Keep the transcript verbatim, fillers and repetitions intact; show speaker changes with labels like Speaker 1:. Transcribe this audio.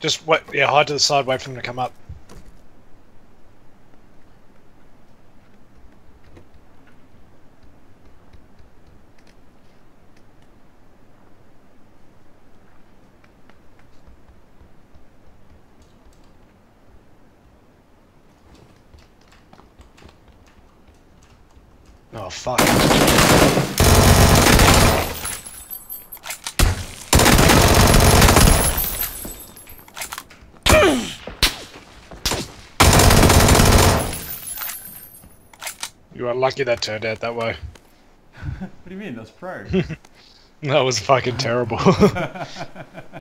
Speaker 1: Just wait, yeah, hide to the side, wait for them to come up. Oh, fuck. You are lucky that turned out that way.
Speaker 2: What do you mean? That's pro.
Speaker 1: That was fucking terrible.